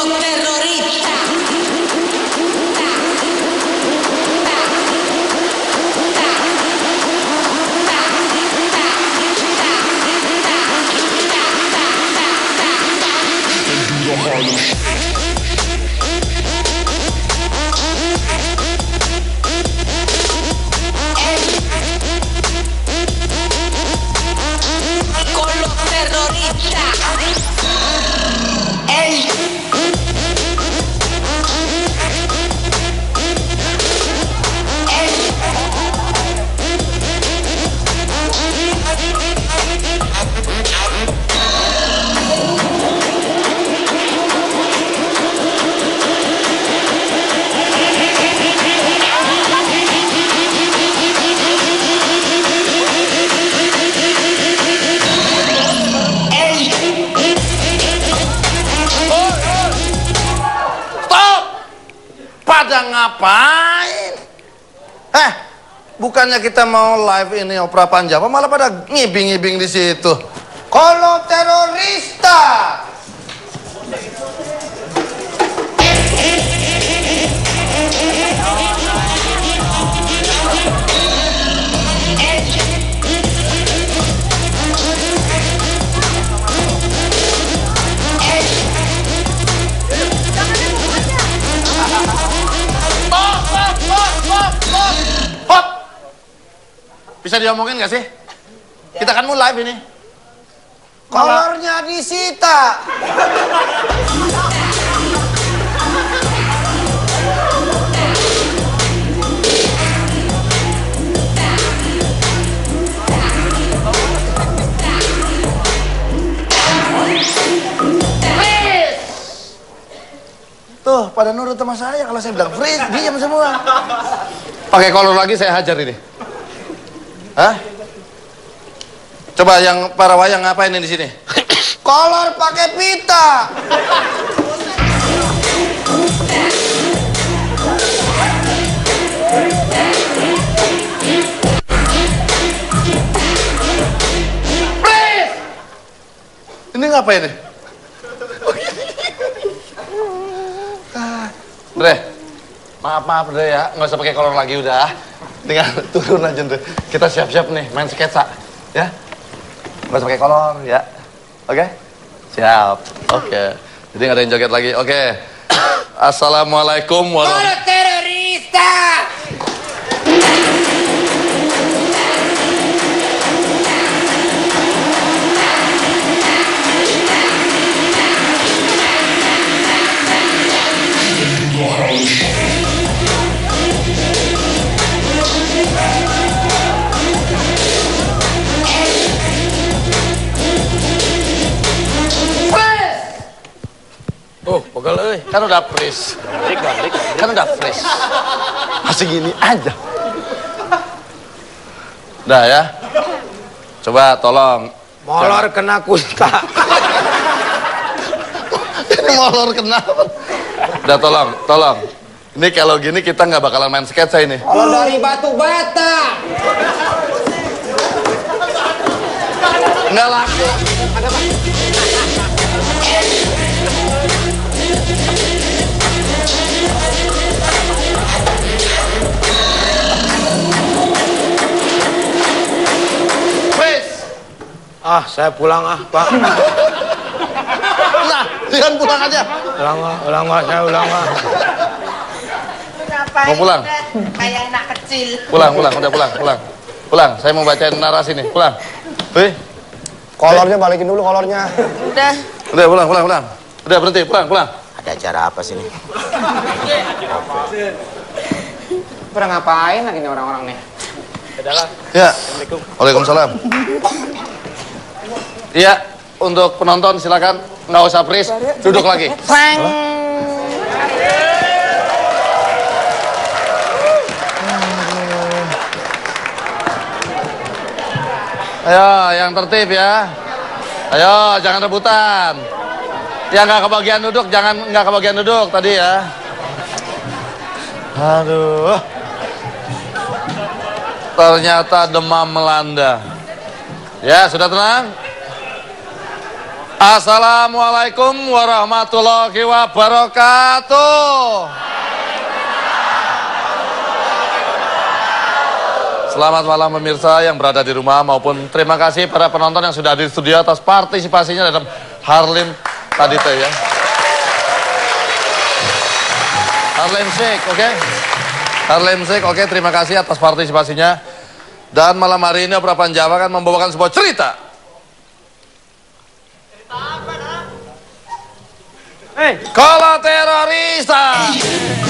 Ngapain? Bukannya kita mau live ini opera Panjapa, malah pada ngibing-ngibing di situ. Kalau terorista. Bisa diomongin gak sih? Kita kan mau live ini. Kolornya disita. Tuh, pada nurut sama saya kalau saya bilang freeze, diam semua. Pakai kolor lagi saya hajar ini. Hah? Coba yang para wayang ngapain di sini? Kolor pakai pita. Freeze! Ini ngapain nih? Dre, maaf Dre ya, nggak usah pakai kolor lagi udah. Tinggal turun aja Dre. Kita siap-siap nih main sketsa, ya. Nggak usah pakai kolor, ya. Oke? Siap. Oke. Jadi nggak ada yang joget lagi. Oke. Assalamualaikum warahmatullahi wabarakatuh. Terorista. Oh, pegal euy. Kan udah freeze. Kan udah freeze. Masih gini aja. Udah ya. Coba tolong. Molor kena kusta. Ini molor kenapa? Udah tolong. Ini kalau gini kita nggak bakalan main sketsa ini. Kalau dari batu bata. Nggak laku. Ah, saya pulang Pak. Nah, jangan pulang aja. Ulang saya ulang. Mau pulang? Kayak anak kecil. Pulang, udah pulang. Saya mau bacain narasi nih, pulang. Wih. Kolornya balikin dulu kolornya. Udah pulang. Udah berhenti, pulang. Ada acara apa sih nih? Pada ngapain lagi nih orang-orang nih? Ya. Waalaikumsalam. Iya, untuk penonton silakan nggak usah freeze, duduk lagi. Ayo, yang tertib ya. Ayo, jangan rebutan. Yang nggak kebagian duduk tadi ya. Aduh. Ternyata demam melanda. Ya, sudah tenang? Assalamualaikum warahmatullahi wabarakatuh. Selamat malam pemirsa yang berada di rumah maupun terima kasih para penonton yang sudah hadir di studio atas partisipasinya dalam Harlem tadi teh ya. Harlem Shake, oke? Harlem Shake, oke, terima kasih atas partisipasinya. Dan malam hari ini Opera Panjawa akan membawakan sebuah cerita. Cerita apa, Kolaterorista.